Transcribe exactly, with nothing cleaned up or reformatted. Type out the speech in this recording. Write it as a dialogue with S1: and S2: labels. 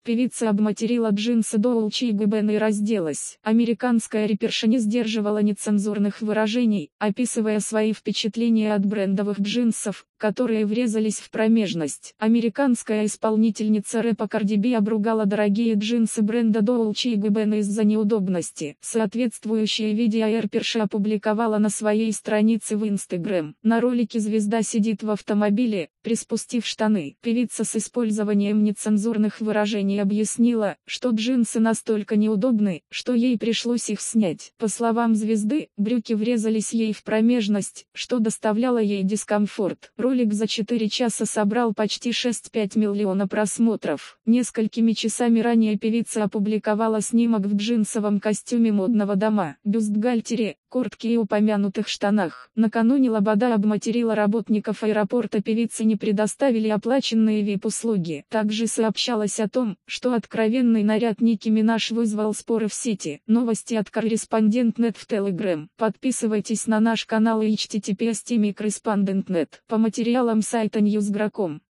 S1: Певица обматерила джинсы Dolce и Gabbana и разделась. Американская рэперша не сдерживала нецензурных выражений, описывая свои впечатления от брендовых джинсов, которые врезались в промежность. Американская исполнительница рэпа Cardi B обругала дорогие джинсы бренда Dolce и Gabbana из-за неудобности. Соответствующее видео рэперша опубликовала на своей странице в Instagram. На ролике звезда сидит в автомобиле, приспустив штаны. Певица с использованием нецензурных выражений объяснила, что джинсы настолько неудобны, что ей пришлось их снять. По словам звезды, брюки врезались ей в промежность, что доставляло ей дискомфорт. Ролик за четыре часа собрал почти шесть целых пять десятых миллиона просмотров. Несколькими часами ранее певица опубликовала снимок в джинсовом костюме модного дома, бюстгальтере, куртке и упомянутых штанах. Накануне Лобода обматерила работников аэропорта, певице не предоставили оплаченные ви ай пи-услуги. Также сообщалось о том, что откровенный наряд Ники Минаж вызвал споры в сети. Новости от Корреспондент точка нет в Telegram. Подписывайтесь на наш канал и эйч ти ти пи эс точка корреспондент точка нет. По материалам сайта Newsgro точка ком.